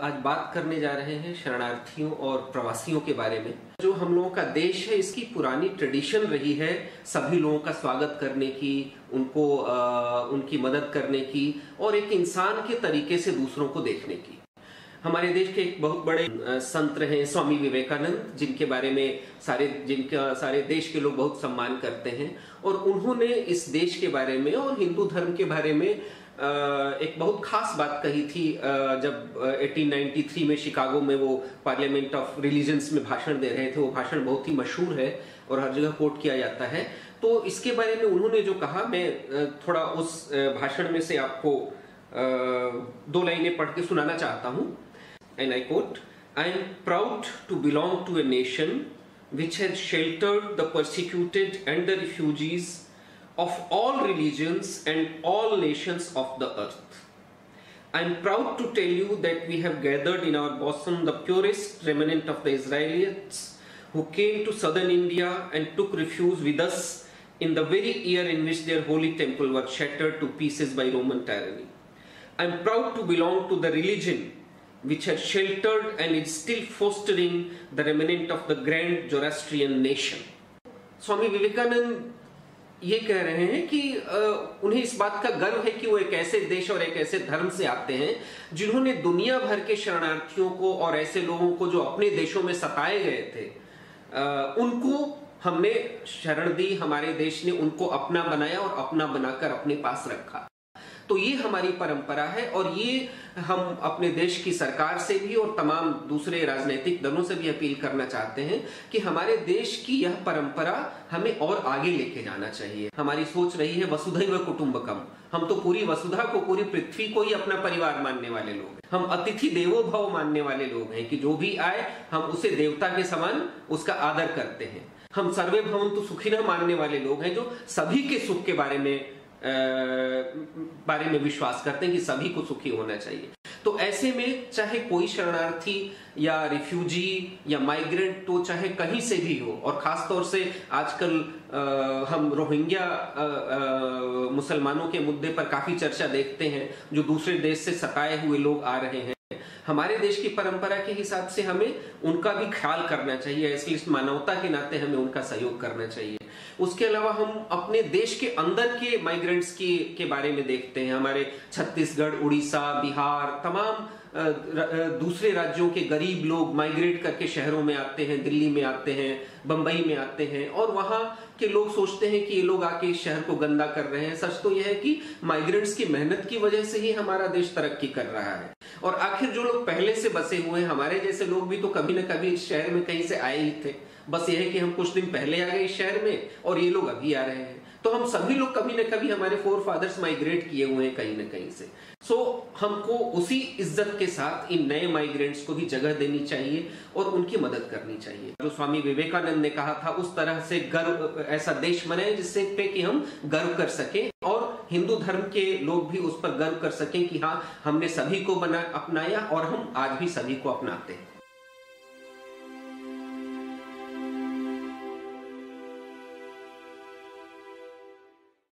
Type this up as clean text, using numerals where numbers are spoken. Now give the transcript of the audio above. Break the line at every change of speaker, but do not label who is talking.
आज बात करने जा रहे हैं शरणार्थियों और प्रवासियों के बारे में। जो हम लोगों का देश है, इसकी पुरानी ट्रेडिशन रही है सभी लोगों का स्वागत करने की, उनको उनकी मदद करने की और एक इंसान के तरीके से दूसरों को देखने की। हमारे देश के एक बहुत बड़े संत रहे स्वामी विवेकानंद, जिनके बारे में सारे देश के लोग बहुत सम्मान करते हैं, और उन्होंने इस देश के बारे में और हिंदू धर्म के बारे में एक बहुत खास बात कही थी जब 1893 में शिकागो में वो पार्लियामेंट ऑफ रिलीजन्स में भाषण दे रहे थे। वो भाषण बहुत ही मशहूर है और हर जगह कोट किया जाता है। तो इसके बारे में उन्होंने जो कहा, मैं थोड़ा उस भाषण में से आपको 2 लाइनें पढ़ के सुनाना चाहता हूं। And I quote, "I am proud to belong to a nation which has sheltered the persecuted and the refugees of all religions and all nations of the earth. I am proud to tell you that we have gathered in our bosom the purest remnant of the Israelites who came to southern India and took refuge with us in the very year in which their holy temple was shattered to pieces by Roman tyranny. I am proud to belong to the religion which has sheltered and is still fostering the remnant of the grand Zoroastrian nation." Swami Vivekananda ये कह रहे हैं कि उन्हें इस बात का गर्व है कि वो एक ऐसे देश और एक ऐसे धर्म से आते हैं जिन्होंने दुनिया भर के शरणार्थियों को और ऐसे लोगों को जो अपने देशों में सताए गए थे, उनको हमने शरण दी। हमारे देश ने उनको अपना बनाया और अपना बनाकर अपने पास रखा। तो ये हमारी परंपरा है और ये हम अपने देश की सरकार से भी और तमाम दूसरे राजनीतिक दलों से भी अपील करना चाहते हैं कि हमारे देश की यह परंपरा हमें और आगे लेके जाना चाहिए। हमारी सोच रही है वसुधैव कुटुंबकम। हम तो पूरी वसुधा को, पूरी पृथ्वी को ही अपना परिवार मानने वाले लोग हैं। हम अतिथि देवो भव मानने वाले लोग हैं कि जो भी आए हम उसे देवता के समान उसका आदर करते हैं। हम सर्वे भवन्तु सुखिनः मानने वाले लोग हैं, जो सभी के सुख के बारे में विश्वास करते हैं कि सभी को सुखी होना चाहिए। तो ऐसे में चाहे कोई शरणार्थी या रिफ्यूजी या माइग्रेंट, तो चाहे कहीं से भी हो, और खास तौर से आजकल हम रोहिंग्या मुसलमानों के मुद्दे पर काफी चर्चा देखते हैं, जो दूसरे देश से सताए हुए लोग आ रहे हैं। हमारे देश की परंपरा के हिसाब से हमें उनका भी ख्याल करना चाहिए, एटलीस्ट मानवता के नाते हमें उनका सहयोग करना चाहिए। उसके अलावा हम अपने देश के अंदर के माइग्रेंट्स के बारे में देखते हैं। हमारे छत्तीसगढ़, उड़ीसा, बिहार, तमाम दूसरे राज्यों के गरीब लोग माइग्रेट करके शहरों में आते हैं, दिल्ली में आते हैं, बंबई में आते हैं, और वहां के लोग सोचते हैं कि ये लोग आके इस शहर को गंदा कर रहे हैं। सच तो यह है कि माइग्रेंट्स की मेहनत की वजह से ही हमारा देश तरक्की कर रहा है। और आखिर जो लोग पहले से बसे हुए हैं, हमारे जैसे लोग भी तो कभी न कभी इस शहर में कहीं से आए ही थे। बस यह है कि हम कुछ दिन पहले आ गए इस शहर में और ये लोग अभी आ रहे हैं। तो हम सभी लोग कभी न कभी, हमारे फोरफादर्स माइग्रेट किए हुए हैं कहीं न कहीं से। सो हमको उसी इज्जत के साथ इन नए माइग्रेंट्स को भी जगह देनी चाहिए और उनकी मदद करनी चाहिए। जो स्वामी विवेकानंद ने कहा था, उस तरह से गर्व, ऐसा देश बनाए जिससे पे कि हम गर्व कर सकें और हिंदू धर्म के लोग भी उस पर गर्व कर सकें कि हाँ, हमने सभी को अपनाया और हम आज भी सभी को अपनाते हैं।